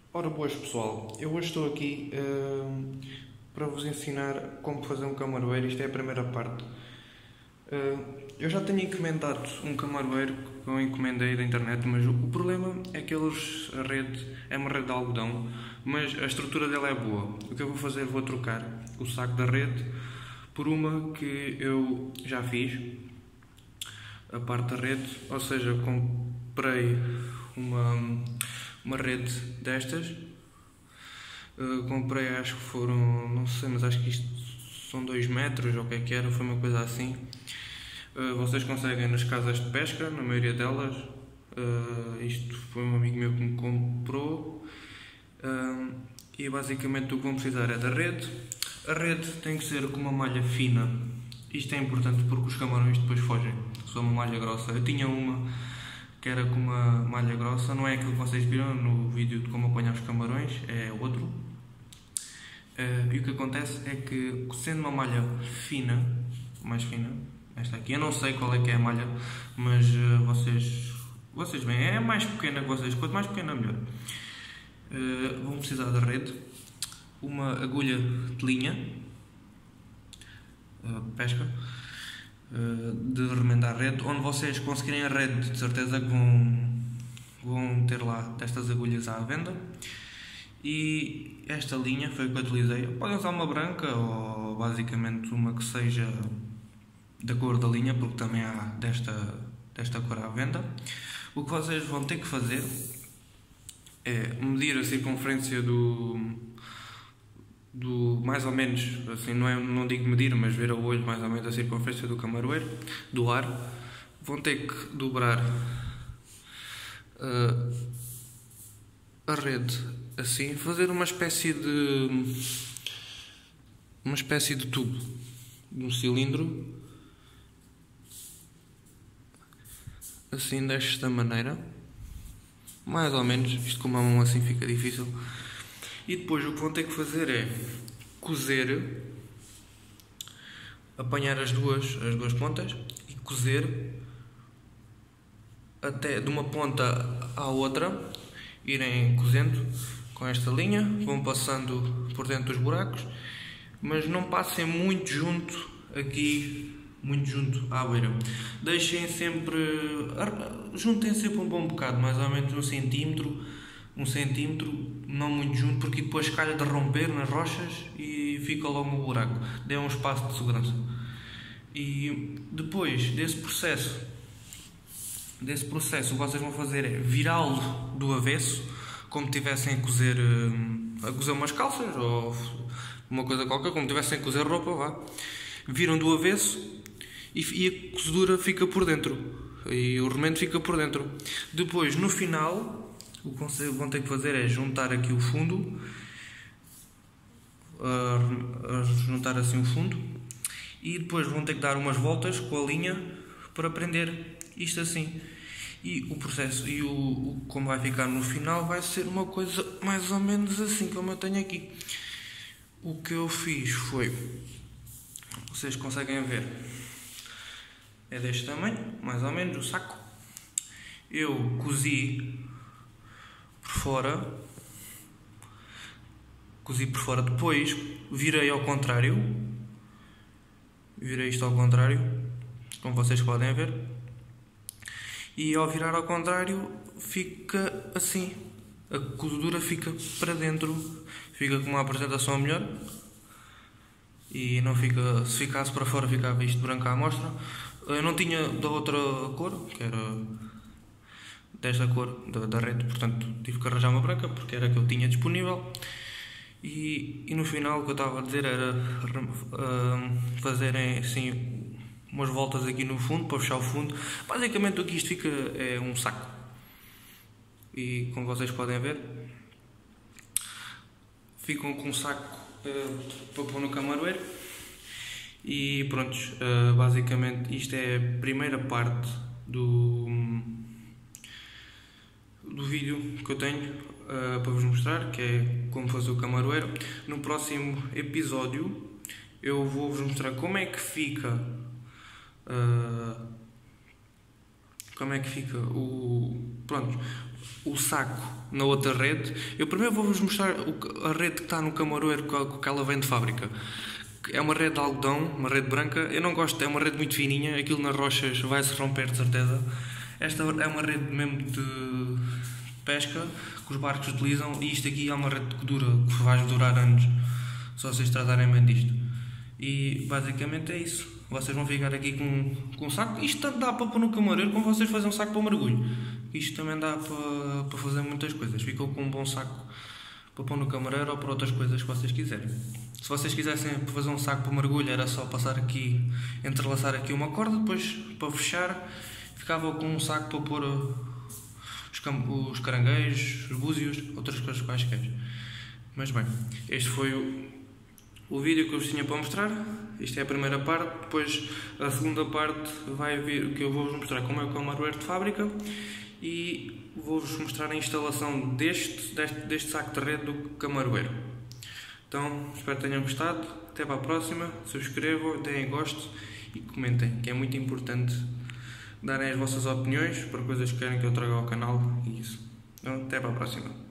Ora boas pessoal, eu hoje estou aqui para vos ensinar como fazer um camaroeiro. Isto é a primeira parte. Eu já tenho encomendado um camaroeiro que eu encomendei da internet, mas o problema é que a rede é uma rede de algodão, mas a estrutura dela é boa. O que eu vou fazer, vou trocar o saco da rede por uma que eu já fiz, a parte da rede, ou seja, comprei uma rede destas. Comprei, acho que foram, não sei, mas acho que isto são 2 metros ou o que é que era, foi uma coisa assim. Vocês conseguem nas casas de pesca, na maioria delas. Isto foi um amigo meu que me comprou. E basicamente o que vão precisar é da rede. A rede tem que ser com uma malha fina. Isto é importante porque os camarões depois fogem. Se for uma malha grossa, eu tinha uma que era com uma malha grossa, não é aquilo que vocês viram no vídeo de como apanhar os camarões, é outro. E o que acontece é que, sendo uma malha fina, mais fina, esta aqui, eu não sei qual é que é a malha, mas vocês veem, é mais pequena que vocês, quanto mais pequena melhor. Vão precisar da rede, uma agulha de linha, pesca, de remendar a rede, onde vocês conseguirem a rede, de certeza que vão ter lá destas agulhas à venda. E esta linha foi o que eu utilizei. Podem usar uma branca ou basicamente uma que seja da cor da linha, porque também há desta cor à venda. O que vocês vão ter que fazer é medir a circunferência do mais ou menos, assim, não digo medir, mas ver a olho mais ou menos a circunferência do camaroeiro, do ar. Vão ter que dobrar a rede assim, fazer uma espécie de tubo, de um cilindro, assim, desta maneira, mais ou menos. Isto com uma mão assim fica difícil. E depois o que vão ter que fazer é cozer, apanhar as duas pontas e cozer até de uma ponta à outra, irem cozendo com esta linha, vão passando por dentro dos buracos, mas não passem muito junto aqui, muito junto à beira. Deixem sempre, juntem sempre um bom bocado, mais ou menos 1 centímetro, não muito junto, porque depois calha de romper nas rochas e fica logo no buraco. Dê um espaço de segurança. E depois desse processo, o que vocês vão fazer é virá-lo do avesso, como tivessem a cozer umas calças ou uma coisa qualquer, como tivessem a cozer roupa, vá. Viram do avesso e a cozedura fica por dentro e o remendo fica por dentro. Depois, no final, o que vão ter que fazer é juntar aqui o fundo, juntar assim o fundo, e depois vão ter que dar umas voltas com a linha para prender isto assim. E o processo e como vai ficar no final vai ser uma coisa mais ou menos assim como eu tenho aqui. O que eu fiz foi, vocês conseguem ver, é deste tamanho, mais ou menos, o saco. Eu cozi por fora, depois virei ao contrário, virei isto ao contrário, como vocês podem ver. E ao virar ao contrário fica assim, a cozedura fica para dentro, fica com uma apresentação melhor. E não fica, se ficasse para fora ficava isto branco à amostra. Eu não tinha da outra cor, que era desta cor da rede, portanto tive que arranjar uma branca porque era a que eu tinha disponível. E no final o que eu estava a dizer era fazerem assim umas voltas aqui no fundo para fechar o fundo. Basicamente o que isto fica é um saco. E como vocês podem ver, ficam com um saco para pôr no camaroeiro. E pronto, basicamente isto é a primeira parte do vídeo que eu tenho para vos mostrar, que é como fazer o camaroeiro. No próximo episódio eu vou vos mostrar como é que fica o... Pronto, o saco na outra rede. Eu primeiro vou-vos mostrar a rede que está no camaroeiro, que ela vem de fábrica. É uma rede de algodão, uma rede branca. Eu não gosto, é uma rede muito fininha, aquilo nas rochas vai-se romper de certeza. Esta é uma rede mesmo de pesca que os barcos utilizam, e isto aqui é uma rede que vai durar anos, se vocês tratarem bem disto. E basicamente é isso. Vocês vão ficar aqui com um saco. Isto tanto dá para pôr no camaroeiro como vocês fazem um saco para mergulho. Isto também dá para fazer muitas coisas. Ficou com um bom saco para pôr no camaroeiro ou para outras coisas que vocês quiserem. Se vocês quisessem fazer um saco para mergulho, era só passar aqui, entrelaçar aqui uma corda, depois para fechar, ficava com um saco para pôr os caranguejos, os búzios, outras coisas quaisquer. Mas bem, este foi o vídeo que eu vos tinha para mostrar. Isto é a primeira parte. Depois a segunda parte vai vir, que eu vou-vos mostrar como é o camaroeiro de fábrica, e vou-vos mostrar a instalação deste saco de rede do camaroeiro. Então, espero que tenham gostado. Até para a próxima. Subscrevam, deem gosto e comentem, que é muito importante darem as vossas opiniões para coisas que querem que eu traga ao canal e isso. Então, até para a próxima.